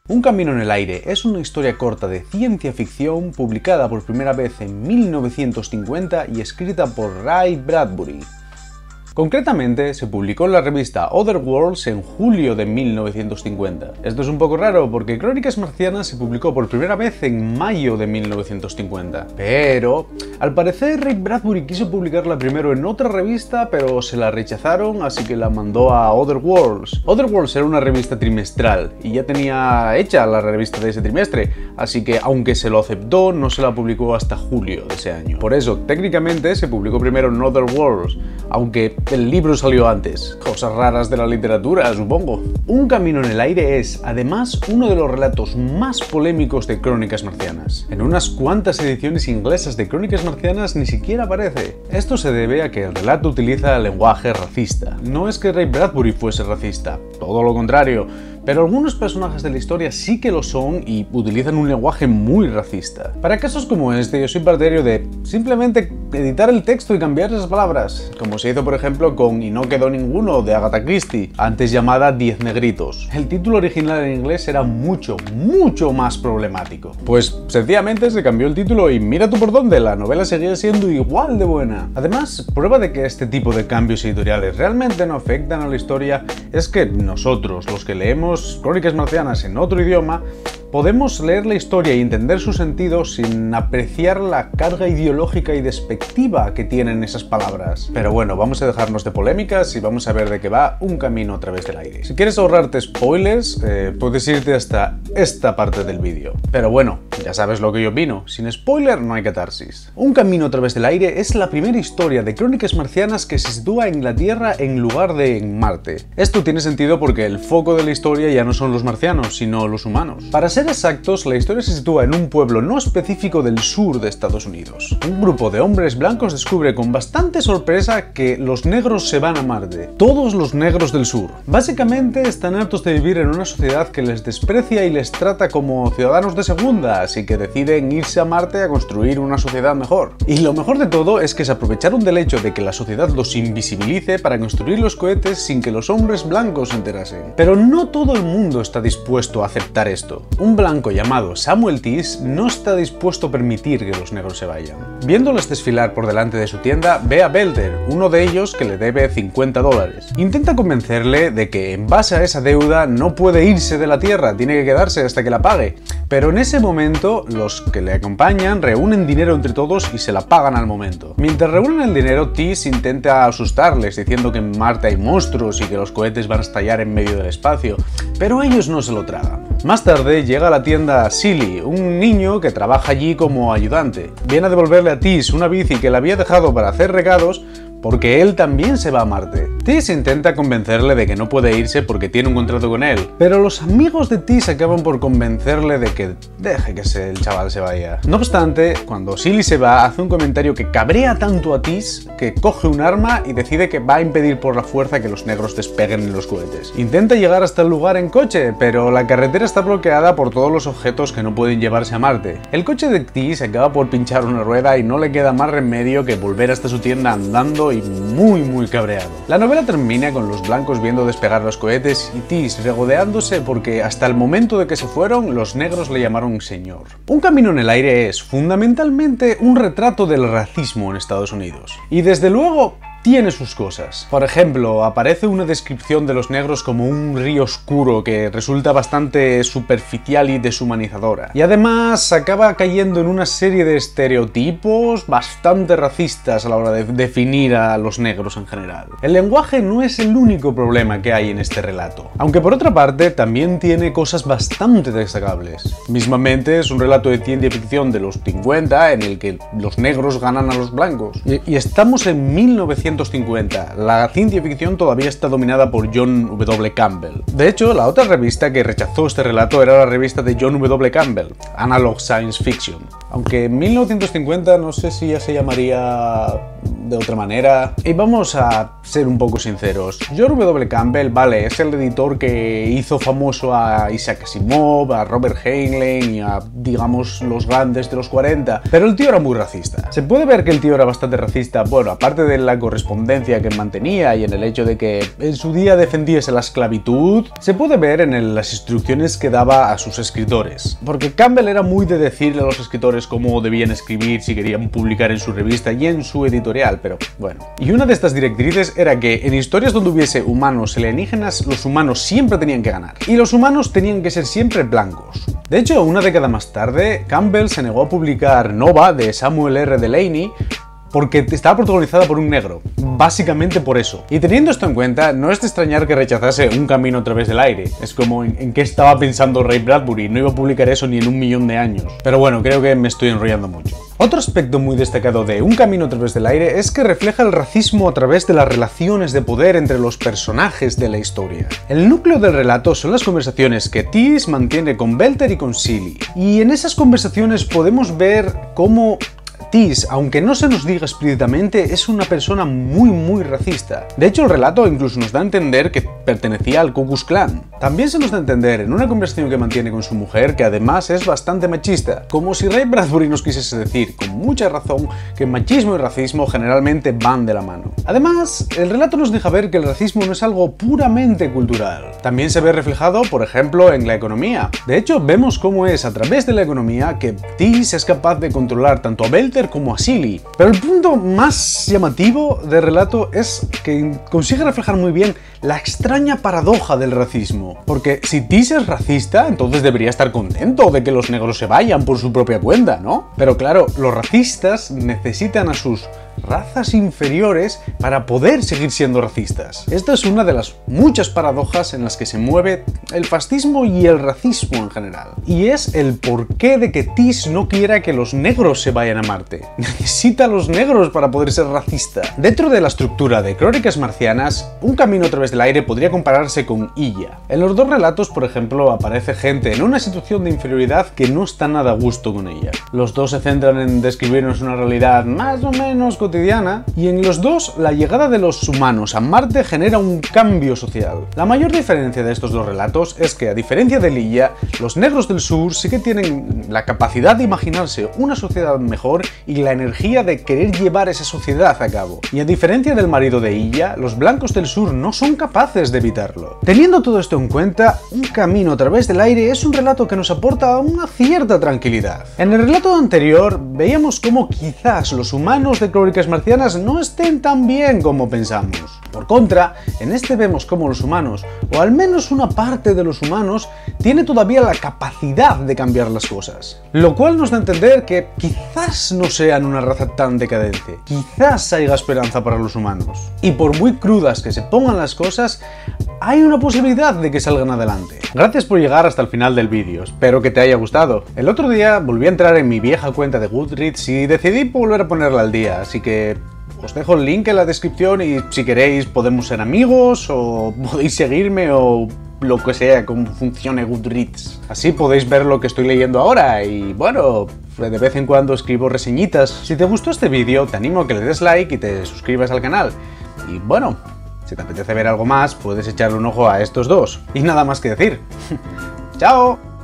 Un camino en el aire es una historia corta de ciencia ficción publicada por primera vez en 1950 y escrita por Ray Bradbury. Concretamente, se publicó en la revista Other Worlds en julio de 1950. Esto es un poco raro porque Crónicas Marcianas se publicó por primera vez en mayo de 1950. Pero, al parecer, Ray Bradbury quiso publicarla primero en otra revista, pero se la rechazaron, así que la mandó a Other Worlds. Other Worlds era una revista trimestral y ya tenía hecha la revista de ese trimestre, así que aunque se lo aceptó, no se la publicó hasta julio de ese año. Por eso, técnicamente, se publicó primero en Other Worlds, aunque el libro salió antes. Cosas raras de la literatura, supongo. Un camino en el aire es, además, uno de los relatos más polémicos de Crónicas Marcianas. En unas cuantas ediciones inglesas de Crónicas Marcianas ni siquiera aparece. Esto se debe a que el relato utiliza lenguaje racista. No es que Ray Bradbury fuese racista, todo lo contrario, pero algunos personajes de la historia sí que lo son y utilizan un lenguaje muy racista. Para casos como este, yo soy partidario de simplemente editar el texto y cambiar esas palabras, como se hizo por ejemplo con Y no quedó ninguno de Agatha Christie, antes llamada 10 negritos. El título original en inglés era mucho más problemático. Pues sencillamente se cambió el título y mira tú por dónde, la novela seguía siendo igual de buena. Además, prueba de que este tipo de cambios editoriales realmente no afectan a la historia es que nosotros, los que leemos Crónicas Marcianas en otro idioma, podemos leer la historia y entender su sentido sin apreciar la carga ideológica y despectiva que tienen esas palabras. Pero bueno, vamos a dejarnos de polémicas y vamos a ver de qué va Un camino a través del aire. Si quieres ahorrarte spoilers, puedes irte hasta esta parte del vídeo. Pero bueno, ya sabes lo que yo opino. Sin spoiler no hay catarsis. Un camino a través del aire es la primera historia de Crónicas Marcianas que se sitúa en la Tierra en lugar de en Marte. Esto tiene sentido porque el foco de la historia ya no son los marcianos, sino los humanos. Para ser exactos, la historia se sitúa en un pueblo no específico del sur de Estados Unidos. Un grupo de hombres blancos descubre con bastante sorpresa que los negros se van a Marte. Todos los negros del sur. Básicamente están hartos de vivir en una sociedad que les desprecia y les trata como ciudadanos de segunda, así que deciden irse a Marte a construir una sociedad mejor. Y lo mejor de todo es que se aprovecharon del hecho de que la sociedad los invisibilice para construir los cohetes sin que los hombres blancos se enterasen. Pero no todo el mundo está dispuesto a aceptar esto. Un blanco llamado Samuel Tease no está dispuesto a permitir que los negros se vayan. Viéndoles desfilar por delante de su tienda, ve a Belder, uno de ellos que le debe $50. Intenta convencerle de que en base a esa deuda no puede irse de la Tierra, tiene que quedarse hasta que la pague. Pero en ese momento, los que le acompañan reúnen dinero entre todos y se la pagan al momento. Mientras reúnen el dinero, Tease intenta asustarles diciendo que en Marte hay monstruos y que los cohetes van a estallar en medio del espacio, pero ellos no se lo tragan. Más tarde llega a la tienda Silly, un niño que trabaja allí como ayudante. Viene a devolverle a Tease una bici que le había dejado para hacer recados porque él también se va a Marte. Tease intenta convencerle de que no puede irse porque tiene un contrato con él, pero los amigos de Tease acaban por convencerle de que deje que el chaval se vaya. No obstante, cuando Silly se va, hace un comentario que cabrea tanto a Tease que coge un arma y decide que va a impedir por la fuerza que los negros despeguen en los cohetes. Intenta llegar hasta el lugar en coche, pero la carretera está bloqueada por todos los objetos que no pueden llevarse a Marte. El coche de Tease acaba por pinchar una rueda y no le queda más remedio que volver hasta su tienda andando y muy cabreado. La novela termina con los blancos viendo despegar los cohetes y Tease regodeándose porque hasta el momento de que se fueron, los negros le llamaron señor. Un camino en el aire es fundamentalmente un retrato del racismo en Estados Unidos. Y desde luego tiene sus cosas. Por ejemplo, aparece una descripción de los negros como un río oscuro que resulta bastante superficial y deshumanizadora. Y además acaba cayendo en una serie de estereotipos bastante racistas a la hora de definir a los negros en general. El lenguaje no es el único problema que hay en este relato, aunque por otra parte también tiene cosas bastante destacables. Mismamente es un relato de ciencia ficción de los 50 en el que los negros ganan a los blancos. Y estamos en 1950. La ciencia ficción todavía está dominada por John W. Campbell. De hecho, la otra revista que rechazó este relato era la revista de John W. Campbell, Analog Science Fiction. Aunque en 1950 no sé si ya se llamaría de otra manera. Y vamos a ser un poco sinceros. George W. Campbell, vale, es el editor que hizo famoso a Isaac Asimov, a Robert Heinlein y a, digamos, los grandes de los 40, pero el tío era muy racista. Se puede ver que el tío era bastante racista, bueno, aparte de la correspondencia que mantenía y en el hecho de que en su día defendiese la esclavitud, se puede ver en las instrucciones que daba a sus escritores. Porque Campbell era muy de decirle a los escritores cómo debían escribir si querían publicar en su revista y en su editorial, pero bueno. Y una de estas directrices era que en historias donde hubiese humanos alienígenas, los humanos siempre tenían que ganar. Y los humanos tenían que ser siempre blancos. De hecho, una década más tarde, Campbell se negó a publicar Nova de Samuel R. Delany porque estaba protagonizada por un negro, básicamente por eso. Y teniendo esto en cuenta, no es de extrañar que rechazase Un camino a través del aire. Es como en qué estaba pensando Ray Bradbury, no iba a publicar eso ni en 1.000.000 de años. Pero bueno, creo que me estoy enrollando mucho. Otro aspecto muy destacado de Un camino a través del aire es que refleja el racismo a través de las relaciones de poder entre los personajes de la historia. El núcleo del relato son las conversaciones que Tease mantiene con Belter y con Silly. Y en esas conversaciones podemos ver cómo Tease, aunque no se nos diga explícitamente, es una persona muy racista. De hecho, el relato incluso nos da a entender que pertenecía al Ku Klux Klan. También se nos da a entender en una conversación que mantiene con su mujer que además es bastante machista, como si Ray Bradbury nos quisiese decir, con mucha razón, que machismo y racismo generalmente van de la mano. Además, el relato nos deja ver que el racismo no es algo puramente cultural. También se ve reflejado, por ejemplo, en la economía. De hecho, vemos cómo es a través de la economía que Tease es capaz de controlar tanto a Belter como a Silly. Pero el punto más llamativo del relato es que consigue reflejar muy bien la extraña paradoja del racismo. Porque si Tease es racista, entonces debería estar contento de que los negros se vayan por su propia cuenta, ¿no? Pero claro, los racistas necesitan a sus razas inferiores para poder seguir siendo racistas. Esta es una de las muchas paradojas en las que se mueve el fascismo y el racismo en general. Y es el porqué de que Tease no quiera que los negros se vayan a Marte. Necesita a los negros para poder ser racista. Dentro de la estructura de Crónicas Marcianas, Un camino a través del aire podría compararse con Illa. En los dos relatos, por ejemplo, aparece gente en una situación de inferioridad que no está nada a gusto con ella. Los dos se centran en describirnos una realidad más o menos cotidiana, y en los dos la llegada de los humanos a Marte genera un cambio social. La mayor diferencia de estos dos relatos es que, a diferencia de Illa, los negros del sur sí que tienen la capacidad de imaginarse una sociedad mejor y la energía de querer llevar esa sociedad a cabo. Y a diferencia del marido de Illa, los blancos del sur no son capaces de evitarlo. Teniendo todo esto en cuenta, Un camino a través del aire es un relato que nos aporta una cierta tranquilidad. En el relato anterior veíamos cómo quizás los humanos de Crónicas Marcianas no estén tan bien como pensamos. Por contra, en este vemos cómo los humanos, o al menos una parte de los humanos, tiene todavía la capacidad de cambiar las cosas. Lo cual nos da a entender que quizás no sean una raza tan decadente. Quizás haya esperanza para los humanos. Y por muy crudas que se pongan las cosas, hay una posibilidad de que salgan adelante. Gracias por llegar hasta el final del vídeo, espero que te haya gustado. El otro día volví a entrar en mi vieja cuenta de Goodreads y decidí volver a ponerla al día, así que os dejo el link en la descripción y si queréis podemos ser amigos o podéis seguirme o lo que sea, cómo funcione Goodreads. Así podéis ver lo que estoy leyendo ahora y bueno, de vez en cuando escribo reseñitas. Si te gustó este vídeo te animo a que le des like y te suscribas al canal. Y bueno, si te apetece ver algo más puedes echarle un ojo a estos dos. Y nada más que decir. ¡Chao!